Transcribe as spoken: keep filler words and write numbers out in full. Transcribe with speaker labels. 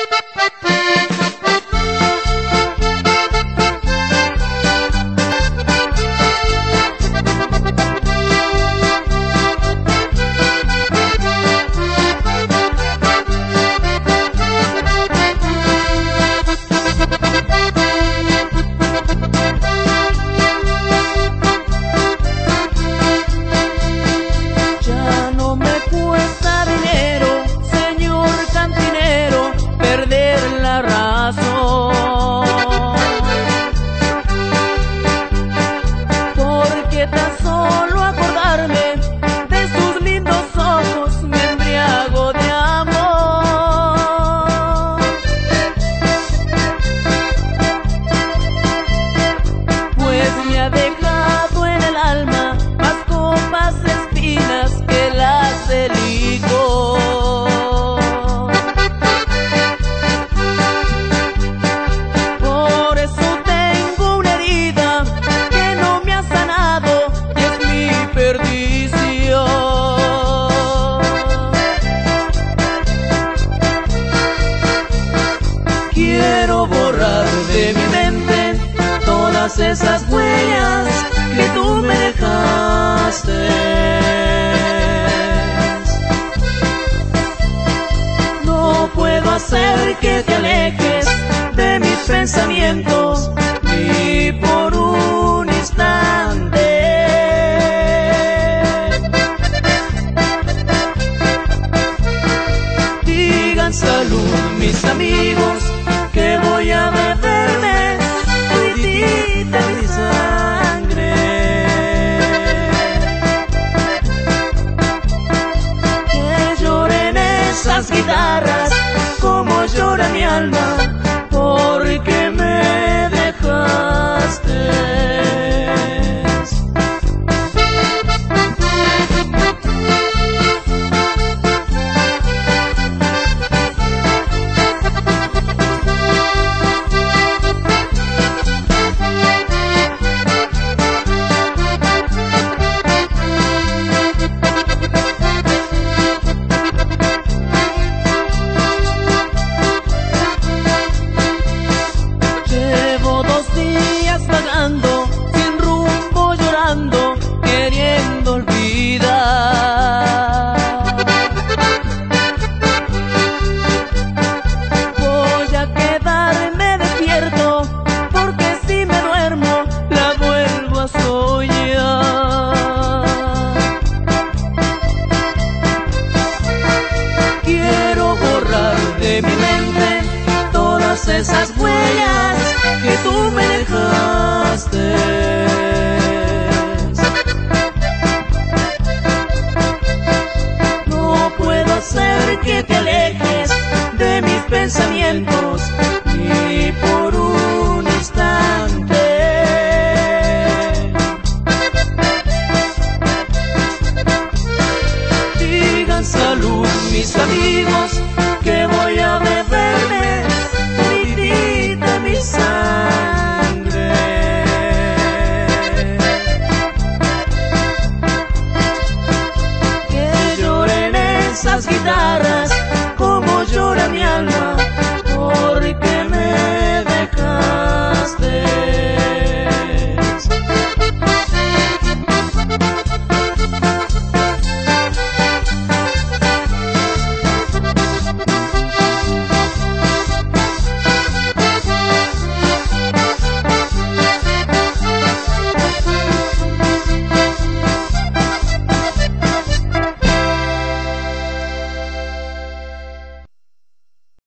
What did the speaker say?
Speaker 1: Quiero borrar de mi mente todas esas huellas que tú me dejaste. No puedo hacer que te alejes de mis pensamientos ni por un instante. Digan salud mis amigos, que voy a beberme toditita mi sangre. Que lloren esas guitarras como llora mi alma, porque me dejaste. Sin rumbo, llorando, queriendo olvidar. Voy a quedarme despierto, porque si me duermo la vuelvo a soñar. Quiero borrar de mi mente todas esas huellas que tú me dejaste. No puedo hacer que te alejes de mis pensamientos